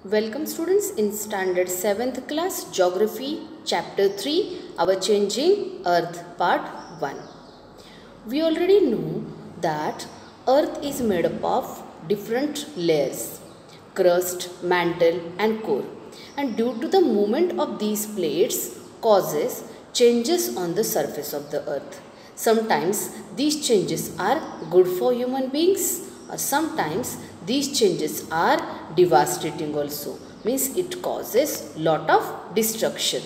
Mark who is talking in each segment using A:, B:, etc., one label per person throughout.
A: Welcome students in standard 7th class geography chapter 3 our changing earth part 1. We already know that earth is made up of different layers, crust, mantle and core, and due to the movement of these plates causes changes on the surface of the earth. Sometimes these changes are good for human beings, or sometimes these changes are devastating also, means it causes lot of destruction.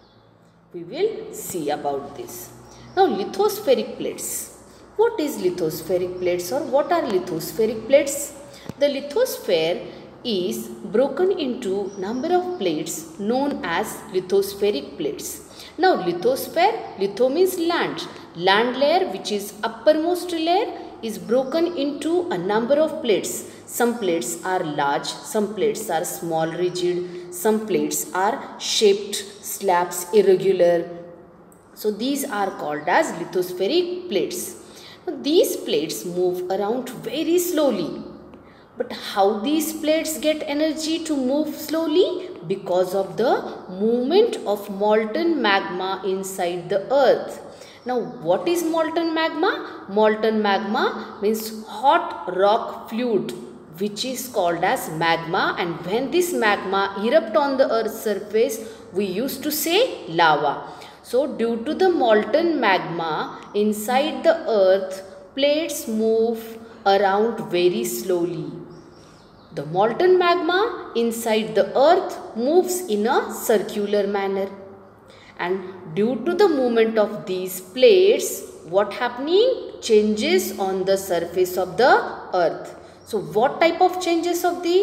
A: We will see about this. Now lithospheric plates. What is lithospheric plates or what are lithospheric plates? The lithosphere is broken into number of plates known as lithospheric plates. Now lithosphere, litho means land layer, which is uppermost layer, is broken into a number of plates. Some plates are large, some plates are small rigid, some plates are shaped slabs irregular. So these are called as lithospheric plates. Now, these plates move around very slowly. But how these plates get energy to move slowly? Because of the movement of molten magma inside the earth. Now what is molten magma? Molten magma means hot rock fluid, which is called as magma, and when this magma erupt on the earth's surface, we used to say lava. So due to the molten magma inside the earth, plates move around very slowly. The molten magma inside the earth moves in a circular manner, and due to the movement of these plates, what happening? Changes on the surface of the earth. So what type of changes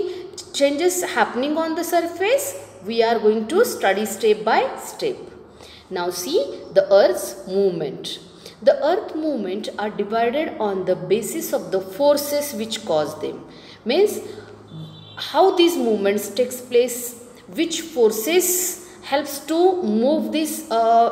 A: happening on the surface? We are going to study step by step. Now see the earth's movement. The earth movement are divided on the basis of the forces which cause them. Means how these movements takes place, which forces helps to move this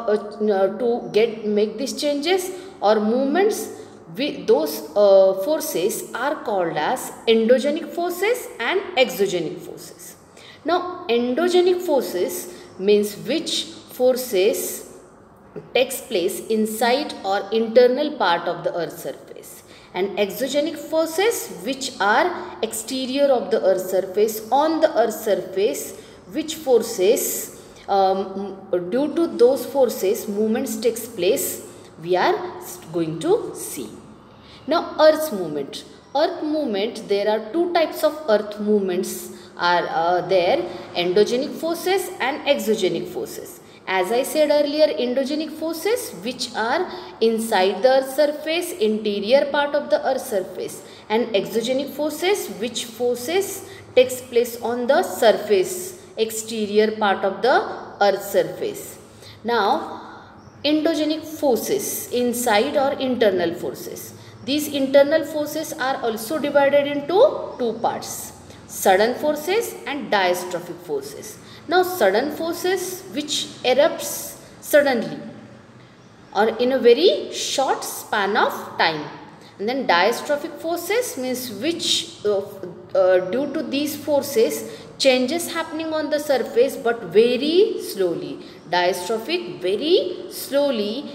A: make these changes or movements. Those forces are called as endogenic forces and exogenic forces. Now endogenic forces means which forces takes place inside or internal part of the earth's surface, and exogenic forces which are exterior of the earth's surface, on the earth's surface, which forces due to those forces movements takes place, we are going to see. Now earth's movement. Earth movement, there are two types of earth movements are there, endogenic forces and exogenic forces. As I said earlier, endogenic forces which are inside the earth's surface, interior part of the earth's surface, and exogenic forces which forces takes place on the surface, exterior part of the earth's surface. Now endogenic forces, inside or internal forces. These internal forces are also divided into two parts, sudden forces and diastrophic forces. Now sudden forces which erupts suddenly or in a very short span of time, and then diastrophic forces means which due to these forces changes happening on the surface but very slowly. Diastrophic, very slowly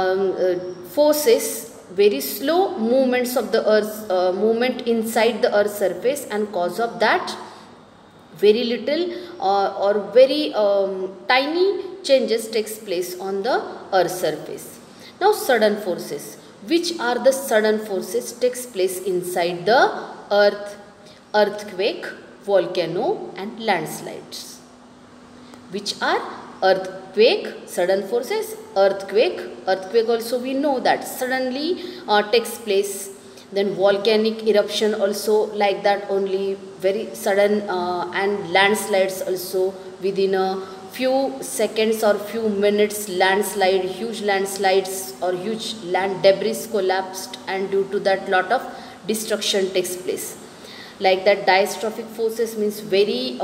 A: forces, very slow movements of the earth's movement inside the earth's surface, and cause of that very little or very tiny changes takes place on the earth's surface. Now sudden forces. Which are the sudden forces takes place inside the earth? Earthquake, volcano and landslides. Which are earthquake, sudden forces, earthquake also we know that suddenly takes place. Then volcanic eruption also like that, only very sudden, and landslides also within a few seconds or few minutes, landslide, huge landslides or huge land debris collapsed, and due to that lot of destruction takes place. Like that diastrophic forces means very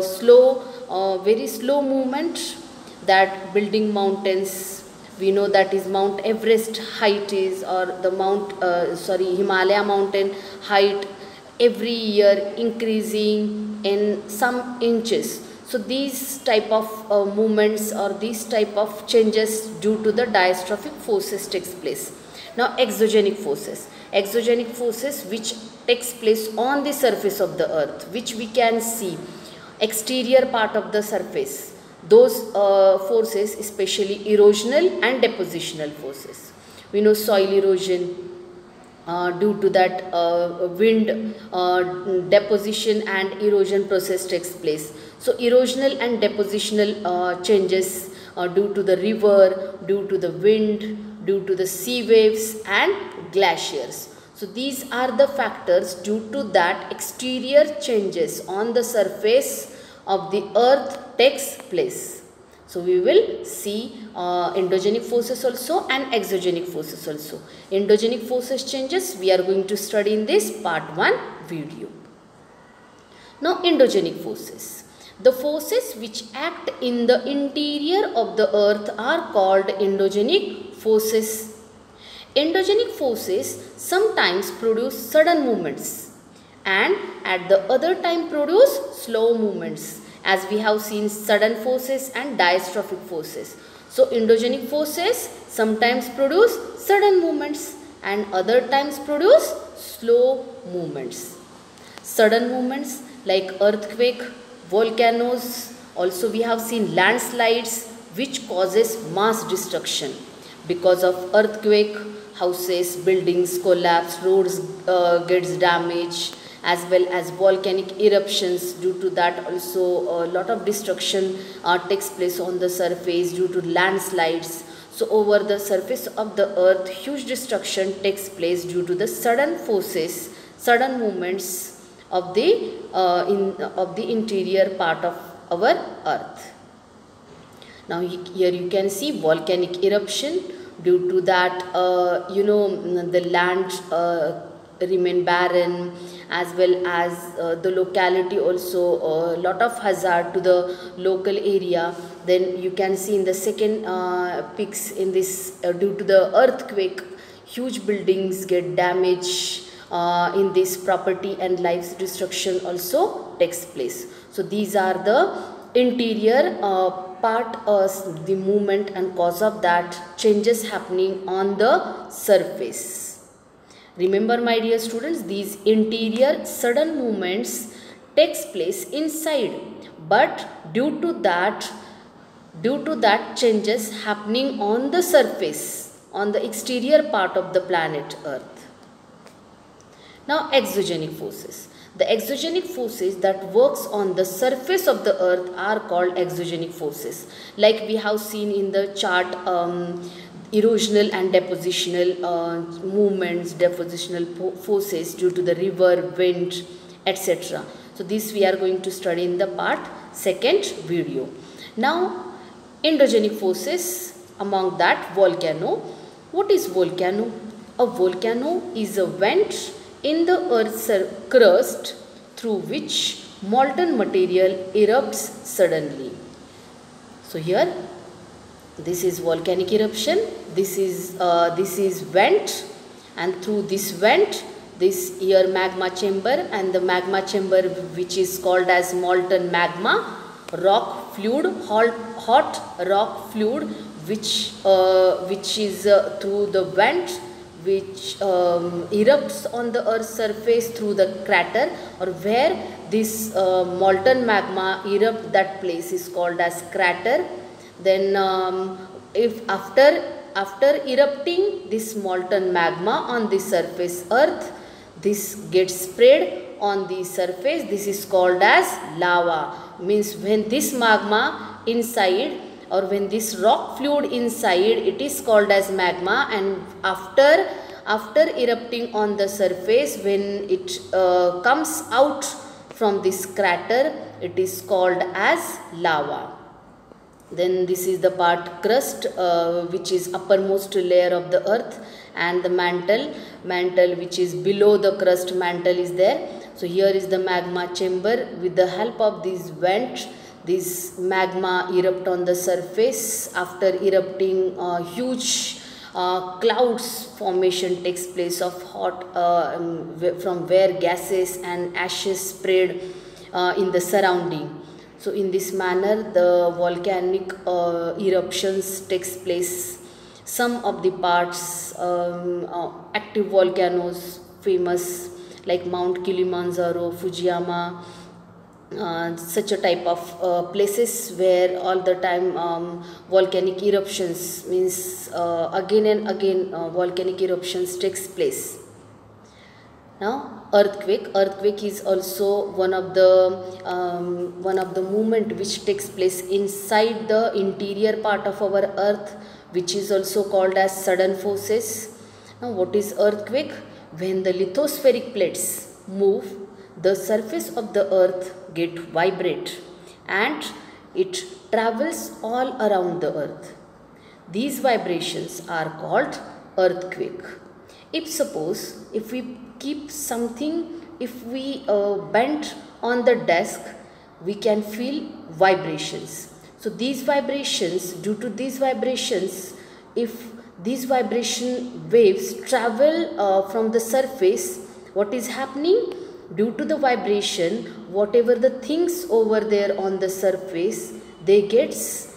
A: slow movement, that building mountains, we know that is Mount Everest height is, or the Himalaya mountain height every year increasing in some inches. So these type of movements or these type of changes due to the diastrophic forces takes place. Now exogenic forces. Exogenic forces which takes place on the surface of the earth, which we can see exterior part of the surface. Those forces, especially erosional and depositional forces. We know soil erosion, due to that wind deposition and erosion process takes place. So erosional and depositional changes due to the river, due to the wind, due to the sea waves and glaciers. So these are the factors due to that exterior changes on the surface of the earth takes place. So we will see endogenic forces also and exogenic forces also. Endogenic forces changes we are going to study in this part 1 video. Now endogenic forces. The forces which act in the interior of the earth are called endogenic forces. Endogenic forces sometimes produce sudden movements and at the other time produce slow movements, as we have seen sudden forces and diastrophic forces. So endogenic forces sometimes produce sudden movements and other times produce slow movements. Sudden movements like earthquake, volcanoes, also we have seen landslides which causes mass destruction. Because of earthquake, houses, buildings collapse, roads gets damaged, as well as volcanic eruptions. Due to that also a lot of destruction takes place on the surface due to landslides. So over the surface of the earth huge destruction takes place due to the sudden forces, sudden movements of the interior part of our earth. Now here you can see volcanic eruption. Due to that the land remain barren, as well as the locality also a lot of hazard to the local area. Then you can see in the second pics in this due to the earthquake huge buildings get damaged in this property and lives destruction also takes place. So these are the interior part of the movement and cause of that changes happening on the surface. Remember my dear students, these interior sudden movements takes place inside, but due to that changes happening on the surface, on the exterior part of the planet Earth. Now exogenic forces. The exogenic forces that works on the surface of the earth are called exogenic forces. Like we have seen in the chart, erosional and depositional movements, depositional forces due to the river, wind, etc. So this we are going to study in the part 2nd video. Now endogenic forces, among that volcano. What is volcano? A volcano is a vent in the earth's crust through which molten material erupts suddenly. So here this is volcanic eruption, this is vent, and through this vent this here magma chamber, and the magma chamber which is called as molten magma, rock fluid, hot rock fluid which is through the vent which erupts on the earth's surface through the crater, or where this molten magma erupt, that place is called as crater. Then if after erupting this molten magma on the surface earth, this gets spread on the surface, this is called as lava. Means when this magma inside, or when this rock fluid inside, it is called as magma, and after erupting on the surface, when it comes out from this crater, it is called as lava. Then this is the part crust, which is uppermost layer of the earth, and the mantle which is below the crust mantle is there. So here is the magma chamber. With the help of this vent, this magma erupt on the surface. After erupting, huge clouds formation takes place of hot from where gases and ashes spread in the surrounding. So in this manner the volcanic eruptions takes place. Some of the parts active volcanoes famous like Mount Kilimanjaro, Fujiyama, such a type of places where all the time volcanic eruptions means again and again volcanic eruptions takes place. Now earthquake is also one of the movement which takes place inside the interior part of our earth, which is also called as sudden forces. Now what is earthquake? When the lithospheric plates move, the surface of the earth get vibrate and it travels all around the earth. These vibrations are called earthquake. If we keep something, if we bend on the desk, we can feel vibrations. So these vibrations, due to these vibrations, if these vibration waves travel from the surface, what is happening? Due to the vibration, whatever the things over there on the surface, they gets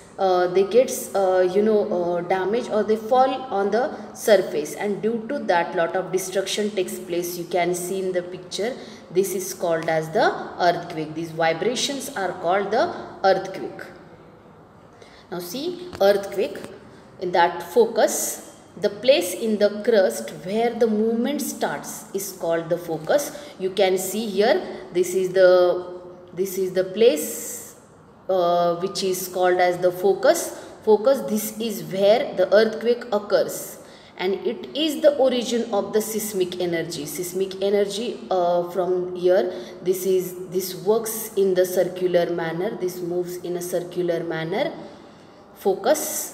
A: damage, or they fall on the surface, and due to that lot of destruction takes place. You can see in the picture, this is called as the earthquake. These vibrations are called the earthquake. Now see, earthquake, in that focus, the place in the crust where the movement starts is called the focus. You can see here, this is the place which is called as the focus. This is where the earthquake occurs, and it is the origin of the seismic energy. From here, this works in the circular manner. This moves in a circular manner. Focus.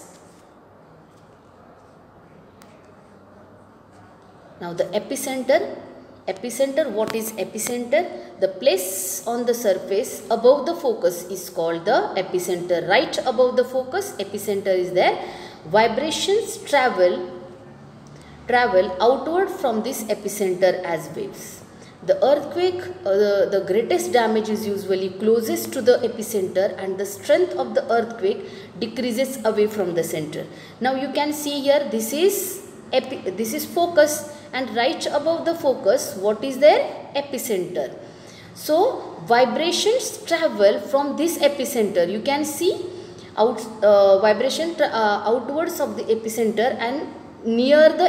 A: Now the epicenter, what is epicenter? The place on the surface above the focus is called the epicenter. Right above the focus, epicenter is there. Vibrations travel outward from this epicenter as waves. The earthquake, the greatest damage is usually closest to the epicenter, and the strength of the earthquake decreases away from the center. Now you can see here, this is focus, and right above the focus, what is there? Epicenter. So vibrations travel from this epicenter. You can see vibration outwards of the epicenter, and near the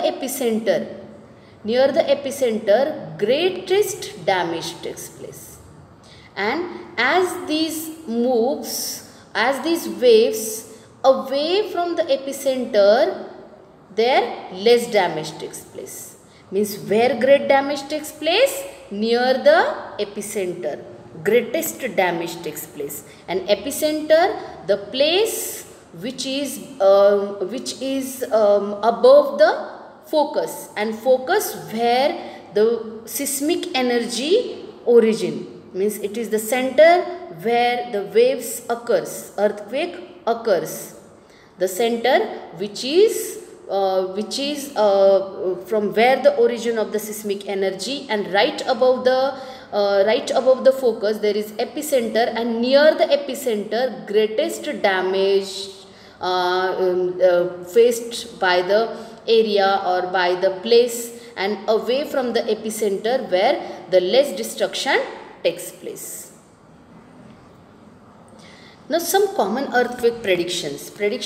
A: epicenter greatest damage takes place. And as these waves away from the epicenter, there less damage takes place. Means where great damage takes place? Near the epicenter, greatest damage takes place. And epicenter, the place which is above the focus, and focus where the seismic energy origin, means it is the center where the waves occurs, earthquake occurs. The center which is from where the origin of the seismic energy, and right above the focus there is epicenter, and near the epicenter greatest damage faced by the area or by the place, and away from the epicenter where the less destruction takes place. Now some common earthquake predictions,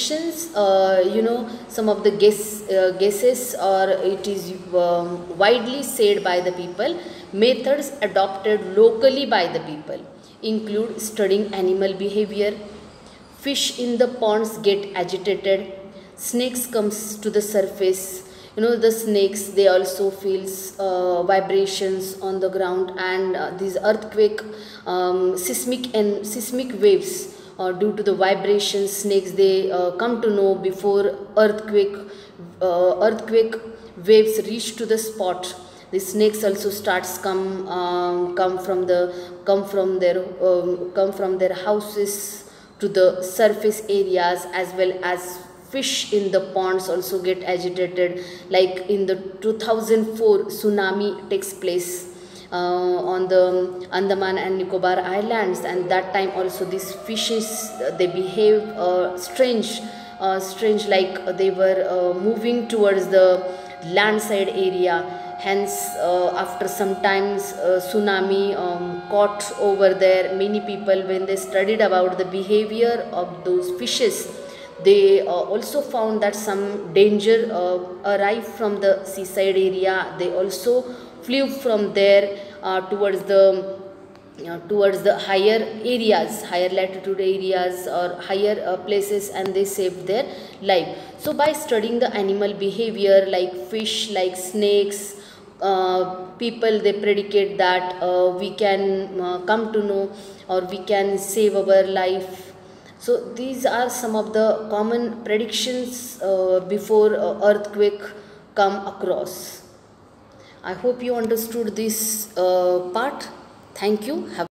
A: some of the guesses, or it is widely said by the people. Methods adopted locally by the people include studying animal behavior. Fish in the ponds get agitated. Snakes comes to the surface. The snakes, they also feels vibrations on the ground, and these earthquake seismic waves. Due to the vibrations, snakes, they come to know before earthquake waves reach to the spot. The snakes also starts come from their houses to the surface areas, as well as fish in the ponds also get agitated. Like in the 2004 tsunami takes place, on the Andaman and Nicobar Islands, and that time also these fishes they behave strange, like they were moving towards the land side area. Hence, after some times tsunami caught over there. Many people, when they studied about the behavior of those fishes, they also found that some danger arrived from the seaside area. They also flew from there towards the higher areas, higher latitude areas or higher places, and they saved their life. So by studying the animal behavior like fish, like snakes, people they predicate that we can come to know, or we can save our life. So these are some of the common predictions before earthquake come across. I hope you understood this part. Thank you. Have